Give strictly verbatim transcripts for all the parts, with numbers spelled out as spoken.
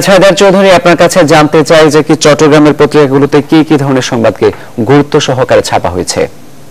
হায়দার চৌধুরী, আপনার কাছে জানতে চাই যে কি চট্টগ্রামের পত্রিকাগুলোতে কি কি ধরনের সংবাদকে গুরুত্ব সহকারে ছাপা হয়েছে?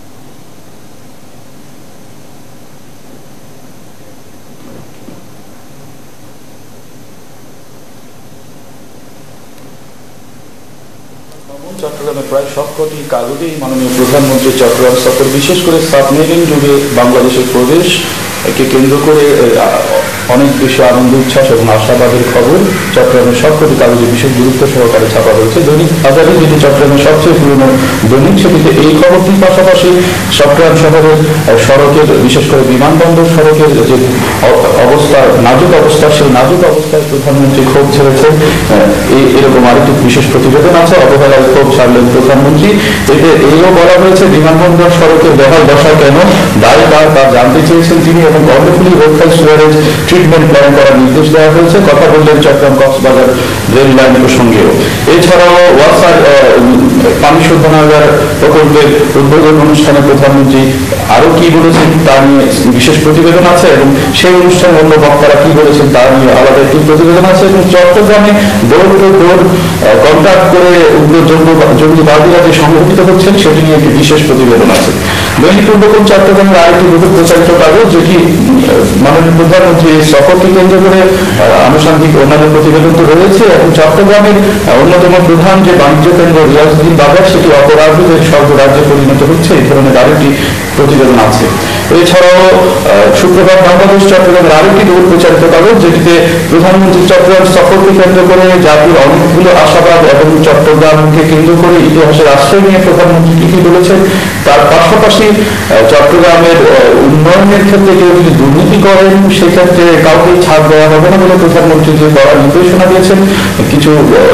চট্টগ্রামের প্রায় সবকটি কাগজেই মাননীয় প্রধানমন্ত্রী চট্টগ্রাম সফর, বিশেষ করে সাবমেরিন যুগে বাংলাদেশের প্রবেশ কে কেন্দ্র করে অনেক বেশি আনন্দ উচ্ছ্বাস এবং আশাবাদের খবর চট্টগ্রামের সবকটি কাগজে বিশেষ গুরুত্ব সহকারে ছাপা হয়েছে। দৈনিক বাজারে যেটি চট্টগ্রামের সবচেয়ে পুরনো দৈনিক, সেটিতে এই খবরটির পাশাপাশি চট্টগ্রাম শহরের সড়কের, বিশেষ করে বিমানবন্দর সড়কের যে অবস্থা, নাজুক অবস্থা, সেই নাজুক অবস্থায় প্রধানমন্ত্রী ক্ষোভ ছেড়েছেন, এরকম আরেকটি বিশেষ প্রতিবেদন আছে। অবহেলায় ক্ষোভ ছাড়লেন প্রধানমন্ত্রী। এতে এইও বলা হয়েছে, বিমানবন্দর সড়কের বেহাল দশা কেন, দায় কার তা জানতে চেয়েছেন তিনি, এবং কর্ণফুলী রোডখাল সুয়ারেজ ট্রিটমেন্ট প্ল্যান করার নির্দেশ দেওয়া হয়েছে। কথা বললেন চট্টগ্রাম কক্সবাজার রেল লাইন প্রসঙ্গেও। এছাড়াও ওয়াসার পানি শোধনাগার প্রকল্পের উদ্বোধন অনুষ্ঠানে প্রধানমন্ত্রী আরো কি বলেছেন তা নিয়ে বিশেষ প্রতিবেদন আছে, এবং সেই অনুষ্ঠানে অন্য বক্তারা কি বলেছেন তা নিয়ে আলাদা একটি প্রতিবেদন আছে। এবং চট্টগ্রামে ডোর টু ডোর কন্ট্যাক্ট করে উগ্র জঙ্গিবাদীরা যে সংগঠিত হচ্ছেন সেটি নিয়ে একটি বিশেষ প্রতিবেদন আছে। দৈনিক পূর্বকম চট্টগ্রামের আরেকটি বহু প্রচারিত কাগজ, যেটি মাননীয় প্রধানমন্ত্রী সফরকে কেন্দ্র করে আনুষঙ্গিক অন্যান্য প্রতিবেদন তো রয়েছে, এবং চট্টগ্রামের অন্যতম প্রধান যে বাণিজ্য কেন্দ্র রিয়াজউদ্দিন বাজার, সেটি অপরাধীদের স্বর্গরাজ্যে পরিণত হচ্ছে, এই ধরনের আরেকটি প্রতিবেদন আছে। এছাড়াও শুক্রবার বাংলাদেশ চট্টগ্রামের আরেকটি বহু প্রচারিত কাগজ, যেটিতে প্রধানমন্ত্রী চট্টগ্রাম সফরকে কেন্দ্র করে জাতির অনেকগুলো আশাবাদ এবং চট্টগ্রামকে কেন্দ্র করে ইতিহাসের আশ্রয় নিয়ে প্রধানমন্ত্রী কি কি বলেছেন, তার পাশাপাশি চট্টগ্রামের উন্নয়নের ক্ষেত্রে কেউ যদি দুর্নীতি করেন সেক্ষেত্রে কাউকে ছাড় দেওয়া হবে না বলে প্রধানমন্ত্রী যে করার নির্দেশনা দিয়েছেন, কিছু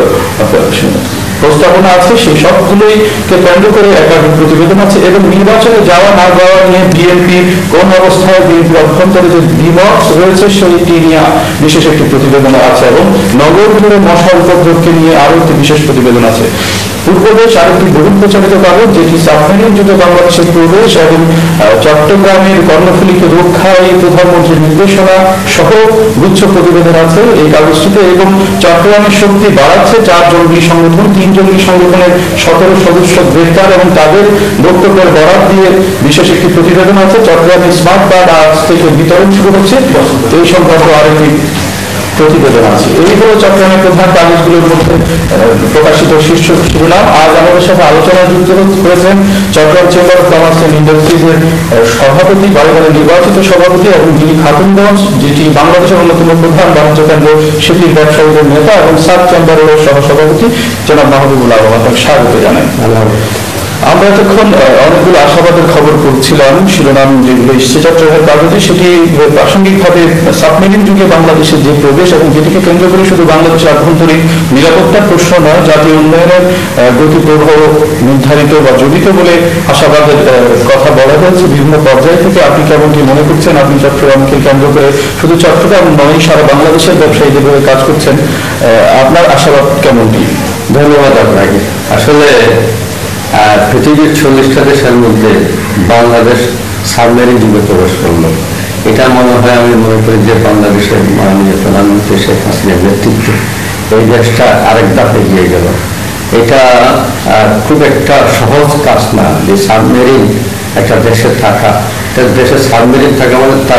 প্রস্তাবনা আছে, সেই সবগুলোই কে কেন্দ্র করে একাধিক প্রতিবেদন আছে। এবং নির্বাচনে যাওয়া না যাওয়া নিয়ে বিএনপি কোন অবস্থায়, বিএনপির অভ্যন্তরে যে দ্বিমত রয়েছে সেটি নিয়ে বিশেষ একটি প্রতিবেদন আছে। এবং নগর জুড়ে মশার উপদ্রবকে নিয়ে আরো একটি বিশেষ প্রতিবেদন আছে। পূর্বদেশ আরেকটি বহু প্রচারিত কাগজ, যেটি সাবমেরিন যুগে বাংলাদেশের প্রবেশ এবং চট্টগ্রামের কর্ণফুলীকে রক্ষায় প্রধানমন্ত্রীর নির্দেশনা সহ গুচ্ছ প্রতিবেদন আছে এই কাগজটিতে। এবং চট্টগ্রামের শক্তি বাড়াচ্ছে চার জঙ্গি সংগঠন, তিন জঙ্গি সংগঠনের সতেরো সদস্য গ্রেফতার এবং তাদের বক্তব্যের বরাত দিয়ে বিশেষ একটি প্রতিবেদন আছে। চট্টগ্রামের স্মার্ট কার্ড আজ থেকে বিতরণ শুরু হচ্ছে, এই সংক্রান্ত আরেকটি প্রতিবেদন আছে। এই হলো চট্টগ্রামের প্রধান কাগজগুলোর মধ্যে প্রকাশিত শীর্ষ শিরোনাম। আজ আমাদের সাথে আলোচনা যুক্ত করেছেন Chattogram chamber of commerce and ইন্ডাস্ট্রিজের সভাপতি, বারবার নির্বাচিত সভাপতি, এবং যিনি খাতুনগঞ্জ, যেটি বাংলাদেশের অন্যতম প্রধান বাণিজ্য কেন্দ্র, সেটির ব্যবসায়ীদের নেতা এবং সাব চেম্বারের সহসভাপতি জনাব মাহবুবুল আলম। আপনাকে স্বাগত জানাই। আমরা এতক্ষণ অনেকগুলো আশাবাদের খবর পড়ছিলাম, শিরোনাম যেগুলো এসছে চট্টগ্রামের কাগজে, সেটি প্রাসঙ্গিকভাবে সাবমেরিন যুগে বাংলাদেশের যে প্রবেশ এবং যেটিকে কেন্দ্র করে শুধু বাংলাদেশের আভ্যন্তরীণ নিরাপত্তার প্রশ্ন নয়, জাতীয় উন্নয়নের গতি প্রবাহ নির্ধারিত বা জড়িত বলে আশাবাদের কথা বলা হয়েছে বিভিন্ন পর্যায় থেকে। আপনি কেমন কি মনে করছেন? আপনি চট্টগ্রামকে কেন্দ্র করে শুধু চট্টগ্রাম নয়, সারা বাংলাদেশের ব্যবসায়ীদের ভাবে কাজ করছেন, আপনার আশাবাদ কেমন কি? ধন্যবাদ আপনাকে। আসলে পৃথিবীর চল্লিশটা দেশের মধ্যে বাংলাদেশ সাবমেরিন যুগে প্রবেশ করলো, এটা মনে হয়, আমি মনে করি যে বাংলাদেশের মাননীয় প্রধানমন্ত্রী শেখ হাসিনার নেতৃত্বে এই দেশটা আরেক ধাপে এগিয়ে গেল। এটা খুব একটা সহজ কাজ না যে সাবমেরিন একটা দেশে থাকা, দেশের সাবমেরিন থাকা মানে তার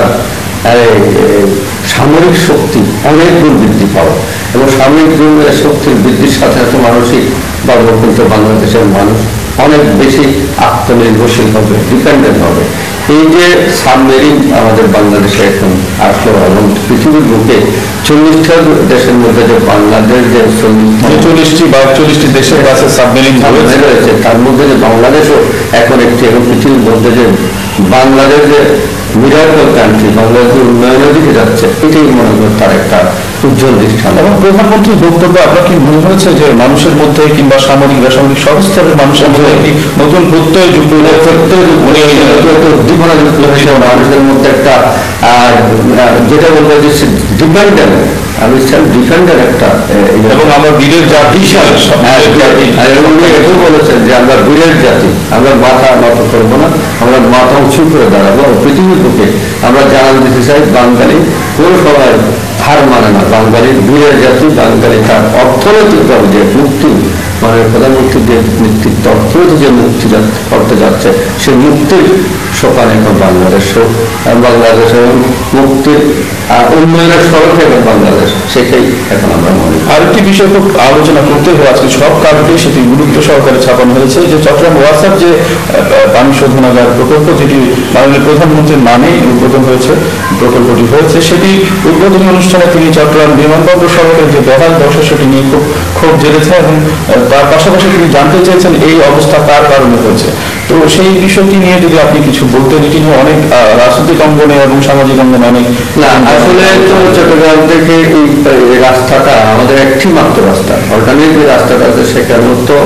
সামরিক শক্তি অনেক গুণ বৃদ্ধি পাওয়া, এবং সামরিক শক্তির বৃদ্ধির সাথে সাথে মানসিক ভাবে কিন্তু বাংলাদেশের মানুষ অনেক বেশি আত্মনির্ভরশীল হবে, ডিপেন্ডেন্ট হবে। এই যে সাবমেরিন আমাদের বাংলাদেশে এখন আসলো, এবং পৃথিবীর বুকে চল্লিশটা দেশের মধ্যে যে বাংলাদেশ যে চল্লিশটি বা একচল্লিশটি দেশের কাছে সাবমেরিন রয়েছে, তার মধ্যে যে বাংলাদেশও এখন একটি, এবং পৃথিবীর মধ্যে যে বাংলাদেশ যে মিরাকল কান্ট্রি, বাংলাদেশের উন্নয়নের দিকে যাচ্ছে, এটাই মনে করি তার একটা উজ্জ্বল দৃষ্টান্ত। এবং প্রধানমন্ত্রীর বক্তব্য আপনার কি মনে হয়েছে যে মানুষের মধ্যে কিংবা সামরিক বেসামরিক সব স্তরের মানুষের মধ্যে একটি নতুন প্রত্যয় যুক্ত উদ্দীপনা যুক্ত হয়েছে, মানুষের মধ্যে একটা যেটা বলবো যে ডিপেন্ডেন্ট, আমি ডিফেন্ডার একটা, এবং আমরা বীরের জাতি, এবং এটাও বলেছেন যে আমরা বীরের জাতি, আমরা মাথা নত করবো না, আমরা মাথা উঁচু করে দাঁড়াবো। পৃথিবীর বুকে আমরা জানান দিতে চাই, বাঙালি কোনো সময় হার মানে না, বাঙালির বীরের জাতি, বাঙালি তার অর্থনৈতিকভাবে যে মুক্তি মানে প্রধানমন্ত্রী যে নেতৃত্ব অর্থনৈতিক যে মুক্তি করতে যাচ্ছে সেই মুক্তির সোপান এখন বাংলাদেশ বাংলাদেশের মুক্তির উন্নয়নের সড়কে এখন বাংলাদেশ, সেটাই এখন আমরা মনে করি। আরেকটি বিষয় খুব আলোচনা করতে হবে আজকে সব কাগজে সেটি গুরুত্ব সহকারে ছাপানো হয়েছে যে চট্টগ্রাম ওয়াসার যে পানি শোধনাগার প্রকল্প যেটি মাননীয় প্রধানমন্ত্রীর নামেই উদ্বোধন হয়েছে প্রকল্পটি হয়েছে, সেটি উদ্বোধনী অনুষ্ঠানে তিনি চট্টগ্রাম বিমানবন্দর সড়কের যে বেহাল দশা সেটি নিয়ে খুব ক্ষোভ জেগেছে এবং তার পাশাপাশি তিনি জানতে চেয়েছেন এই অবস্থা কার কারণে হয়েছে। তো সেই বিষয়টি নিয়ে যদি আপনি কিছু বলতেন, এটি নিয়ে অনেক রাজনৈতিক অঙ্গনে এবং সামাজিক অঙ্গনে অনেক না, আসলে তো চট্টগ্রাম থেকে এই রাস্তাটা আমাদের একটি মাত্র রাস্তা, অল্টারনেট যে রাস্তাটা আছে সেখানেও তো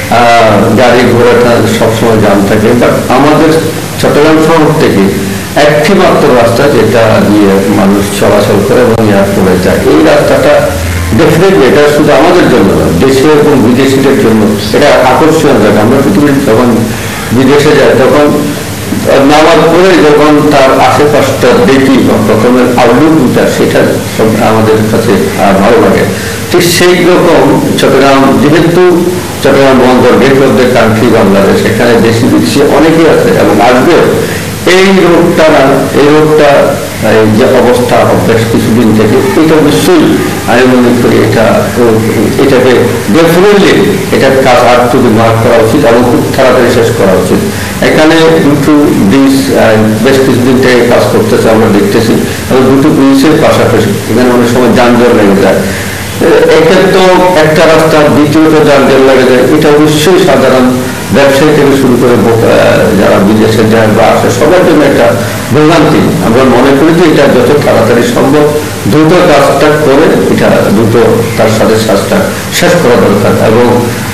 গাড়ি ঘোড়াটা সবসময় জাম থাকে, বাট আমাদের চট্টগ্রাম শহর থেকে একটি মাত্র রাস্তা যেটা দিয়ে মানুষ চলাচল করে এবং এয়ারপোর্টে যায়। এই রাস্তাটা ডেফিনেটলি এটা শুধু আমাদের জন্য নয়, দেশে এবং বিদেশিদের জন্য এটা আকর্ষণীয় জায়গা। আমরা পৃথিবীর যখন বিদেশে যাই তখন নামার পরে যখন তার আশেপাশটা দেখি বা প্রথমের আউটলুকটা সেটা আমাদের কাছে ভালো লাগে। ঠিক সেই রকম চট্টগ্রাম, যেহেতু চট্টগ্রাম বন্দর gate of the country Bangladesh, এখানে দেশি বিদেশি অনেকেই আছে এবং আসবেও। এই রোগটা না এই রোগটা যে অবস্থা বেশ কিছুদিন থেকে এটা নিশ্চয়ই আমি মনে করি এটা এটাকে ডেফিনেটলি এটার কাজ আর একটু মার্ক করা উচিত এবং খুব তাড়াতাড়ি শেষ করা উচিত। এখানে দুটো ব্রিজ বেশ কিছুদিন থেকে কাজ করতেছে, আমরা দেখতেছি, এবং দুটো ব্রিজের পাশাপাশি এখানে অনেক সময় যানজট লেগে যায়। একে তো একটা রাস্তা দ্বিতীয়ত যানজট লেগে যায়, এটা অবশ্যই সাধারণ ব্যবসায়ী থেকে শুরু করে যারা বিদেশে যায় বা আসে সবার জন্য একটা ভোগান্তি। আমরা মনে করি যে এটা যত তাড়াতাড়ি সম্ভব দ্রুত কাজটা করে এটা দ্রুত তার সাথে কাজটা শেষ করা দরকার এবং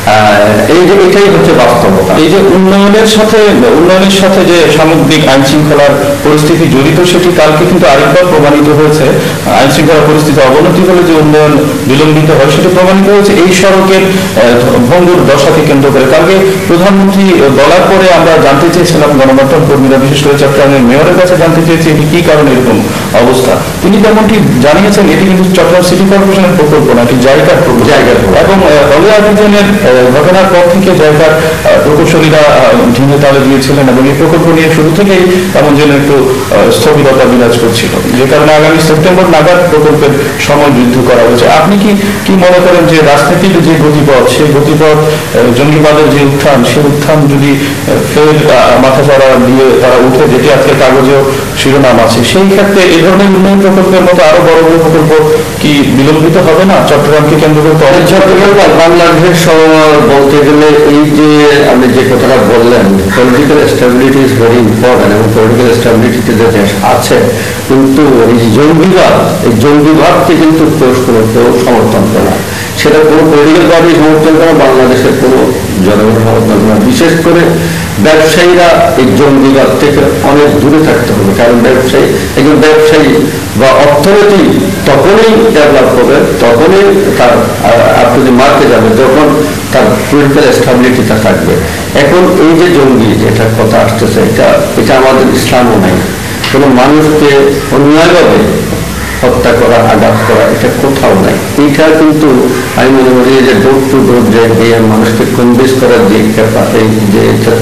এই যে এটাই হচ্ছে বাস্তবতা। এই যে উন্নয়নের সাথে উন্নয়নের সাথে যে সামগ্রিক আইন শৃঙ্খলার পরিস্থিতি জড়িত সেটি কালকে কিন্তু আরেকবার প্রমাণিত হয়েছে। আইন শৃঙ্খলা পরিস্থিতি অবনতি হলে যে উন্নয়ন বিলম্বিত হয় সেটি প্রমাণিত হয়েছে এই সড়কের ভঙ্গুর দশাকে কেন্দ্র করে। কালকে প্রধানমন্ত্রী বলার পরে আমরা জানতে চেয়েছিলাম, গণমাধ্যম কর্মীরা বিশেষ করে চট্টগ্রামের মেয়রের কাছে জানতে চেয়েছি এটি কি কারণে এরকম অবস্থা। তিনি তেমনটি জানিয়েছেন এটি কিন্তু চট্টগ্রাম সিটি কর্পোরেশনের প্রকল্প না, এটি জায়গার জায়গার এবং হলি আয়োজনের ঘটনার পর থেকে জায়গার প্রকৌশলীরা ঢিঙে তালে দিয়েছিলেন এবং এই প্রকল্প নিয়ে শুরু থেকেই তেমন যেন একটু স্থবিরতা বিরাজ করছিল, যে কারণে আগামী সেপ্টেম্বর নাগাদ প্রকল্পের সময় বৃদ্ধি করা হয়েছে। আপনি কি কি মনে করেন যে রাজনীতির যে গতিপথ, সেই গতিপথ জঙ্গিবাদের যে উত্থান, সেই উত্থান যদি ফের মাথা চড়া দিয়ে তারা উঠে, যেটি আজকে কাগজেও শিরোনাম আছে, সেই ক্ষেত্রে এই ধরনের উন্নয়ন প্রকল্পের মতো আরো বড় বড় প্রকল্প কি বিলম্বিত হবে না চট্টগ্রামকে কেন্দ্র করে? চট্টগ্রাম বাংলাদেশ বলতে গেলে এই যে আপনি যে কথাটা বললেন, political stability is very important এবং পলিটিক্যাল স্টেবিলিটিতে যে দেশ আছে, কিন্তু এই জঙ্গিবাদ এই জঙ্গিবাদকে কিন্তু কেউ কেউ সমর্থন করে না। সেটা কোনো পলিটিক্যাল পার্টি সমর্থন করে, বাংলাদেশের কোনো জনগণ সমর্থন করে না। বিশেষ করে ব্যবসায়ীরা এই জঙ্গিবাদ থেকে অনেক দূরে থাকতে হবে, কারণ ব্যবসায়ী একজন ব্যবসায়ী বা অর্থনীতি তখনই ডেভেলপ হবে, তখনই তার আপনি যে মার্কে যাবে যখন তার পলিটিক্যাল স্টেবিলিটিটা থাকবে। এখন এই যে জঙ্গি যেটা কথা আসতেছে, এটা এটা আমাদের ইসলামও নাই। কোনো মানুষকে অন্যায়ভাবে হত্যা করা, আঘাত করা, এটা কোথাও নাই। এইটা কিন্তু আমি মনে করি যে ডোর টু ডোর যে গিয়ে মানুষকে কনভিন্স করার যে এই যে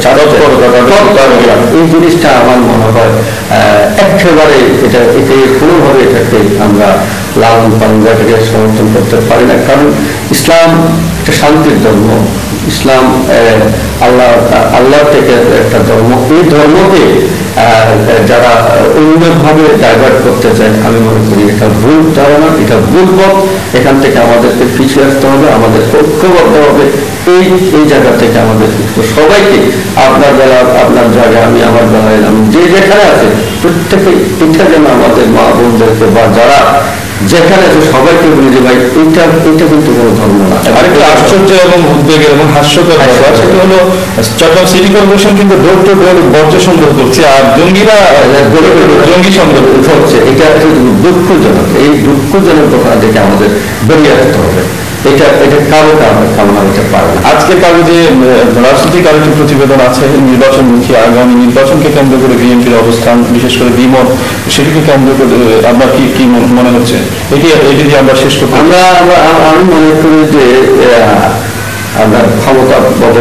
এই জিনিসটা আমার মনে হয় একেবারে এটা এতে কোনোভাবে এটাকে আমরা লালন পালন এটাকে সমর্থন করতে পারি না, কারণ ইসলাম একটা শান্তির ধর্ম। ইসলাম আল্লাহ আল্লাহ থেকে একটা ধর্ম। এই ধর্মকে যারা অন্যভাবে ডাইভার্ট করতে চায় আমি মনে করি এটা ভুল ধারণা, এটা ভুল পথ। এখান থেকে আমাদেরকে পিছিয়ে আসতে হবে, আমাদের ঐক্যবদ্ধ হবে। এই এই জায়গা থেকে আমাদের সবাইকে, আপনার বেলা আপনার জায়গায়, আমি আমার বেলায়, আমি যে যেখানে আছে প্রত্যেকে এটা যেন আমাদের মা বোনদেরকে বা যারা যেখানে আছে সবাইকে বলি যে ভাই এটা এটা কিন্তু কোনো ধর্ম না। আরেকটা আশ্চর্য এবং উদ্বেগের এবং হাস্যকর ব্যাপার সেটা হলো চট্টগ্রাম সিটি কর্পোরেশন কিন্তু ডোর টু ডোর বর্জ্য সংগ্রহ করছে আর জঙ্গিরা জঙ্গি সংগ্রহ হচ্ছে। এটা দুঃখজনক। এই দুঃখজনক ঘটনা থেকে আমাদের বেরিয়ে আসতে হবে। এটা এটা কারো কামনা হতে পারে না। আজকে কাগজে রাজনৈতিক আরেকটি প্রতিবেদন আছে নির্বাচনমুখী আগামী নির্বাচনকে কেন্দ্র করে বিএনপির অবস্থান, বিশেষ করে দ্বিমত, সেটিকে কেন্দ্র করে আপনার কি কি মনে হচ্ছে? এটি এটি যে আমরা শেষ করতে আমরা আমি মনে করি যে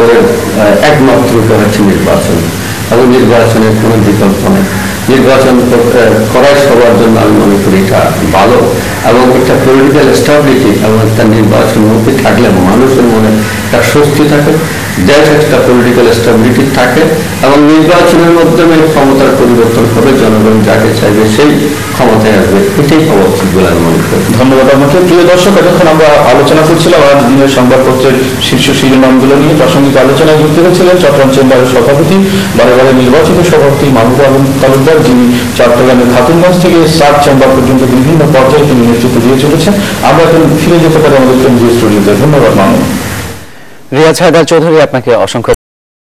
জয়ের আহ, একমাত্র উপায় হচ্ছে নির্বাচন, এবং নির্বাচনের কোনো বিকল্প নেই। নির্বাচন করাই সবার জন্য আমি মনে করি এটা ভালো, এবং একটা পলিটিক্যাল স্টেবিলিটি এবং একটা নির্বাচন মুক্তি থাকলে মানুষের মনে একটা স্বস্তি থাকে, দেশ একটা পলিটিক্যাল স্টেবিলিটি থাকে, এবং নির্বাচনের মাধ্যমে ক্ষমতার পরিবর্তন হবে, জনগণ যাকে চাইবে সেই ক্ষমতায় আসবে, এটাই হওয়া উচিত বলে আমি মনে করি। ধন্যবাদ আপনাকে। প্রিয় দর্শক, এতক্ষণ আমরা আলোচনা করছিলাম আজ দিনের সংবাদপত্রের শীর্ষ শিরোনামগুলো নিয়ে। প্রাসঙ্গিক আলোচনায় যুক্ত হয়েছিলেন চট্টগ্রাম চেম্বারের সভাপতি, বারে বারে নির্বাচিত সভাপতি মাহবুব আলম তালুকদার, যিনি চট্টগ্রামের খাতুনগঞ্জ থেকে সাত চেম্বার পর্যন্ত বিভিন্ন পর্যায়ে তিনি নেতৃত্ব দিয়ে চলেছেন। আমরা এখন ফিরে যেতে পারি আমাদের কেন্দ্রীয় স্টুডিওতে। ধন্যবাদ মানব। রিয়াজ হায়দার চৌধুরী, আপনাকে অসংখ্য